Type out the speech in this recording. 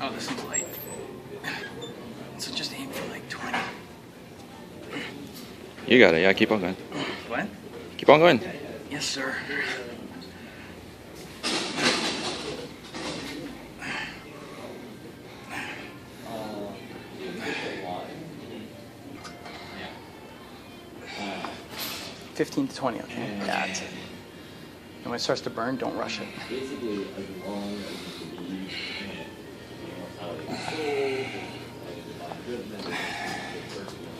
Oh, this one's light. So just aim for like 20. You got it. Yeah, keep on going. What? Keep on going. Yes, sir. $15 to $20, okay? Yeah, that's it. And when it starts to burn, don't rush it. Basically, as long as you believe in how it's sold, and